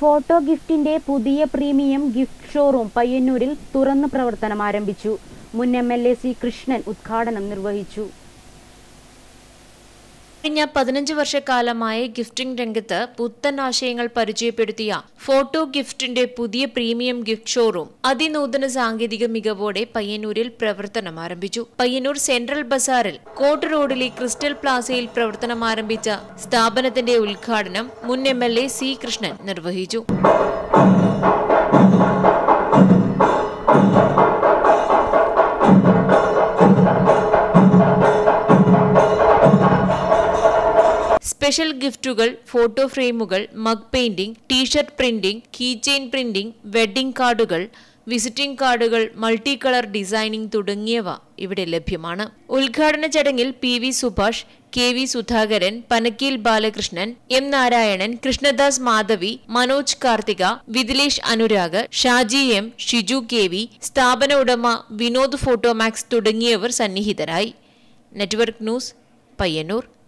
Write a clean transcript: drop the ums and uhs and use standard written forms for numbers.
Photo ഗിഫ്റ്റിന്റെ പുതിയ premium gift showroom പയ്യന്നൂരിൽ തുറന്ന് പ്രവർത്തനം ആരംഭിച്ചു. മുൻ MLA സി കൃഷ്ണൻ ഉദ്ഘാടനം നിർവഹിച്ചു. കഴിഞ്ഞ 15 വർഷക്കാലമായി ഗിഫ്റ്റിംഗ് രംഗത്ത് പുത്തൻ ആശയങ്ങൾ പരിചയപ്പെടുത്തിയ ഫോട്ടോ ഗിഫ്റ്റിന്റെ പുതിയ പ്രീമിയം ഗിഫ്റ്റ് ഷോറൂം അതിനൂതന സാങ്കേതിക മികവോടെ പയ്യന്നൂരിൽ പ്രവർത്തനം ആരംഭിച്ചു. പയ്യന്നൂർ സെൻട്രൽ ബസാറിൽ കോട്ട് റോഡിലെ ക്രിസ്റ്റൽ പ്ലാസയിൽ പ്രവർത്തനം ആരംഭിച്ച സ്ഥാപനത്തിന്റെ ഉദ്ഘാടനം മുൻ MLA സി കൃഷ്ണൻ നിർവഹിച്ചു. സ്പെഷ്യൽ ഗിഫ്റ്റുകൾ, ഫോട്ടോ ഫ്രെയിമുകൾ, mug painting, t shirt printing, key chain printing, wedding കാർഡുകൾ, വിസിറ്റിംഗ് കാർഡുകൾ, മൾട്ടി കളർ ഡിസൈനിംഗ് തുടങ്ങിയവ ഇവിടെ ലഭ്യമാണ്. ഉദ്ഘാടന ചടങ്ങിൽ PV Subhash, KV Sudhakaran, Panakkeel Balakrishnan, M Narayanan, Krishnadas Madhavi, Manoj Karthika, Vidilesh Anurag, Shaji M, Shiju KV, സ്ഥാപന ഉടമ വിനോദ് ഫോട്ടോമാക്സ് തുടങ്ങിയവർ സന്നിഹിതരായി. Network news, Payyanur.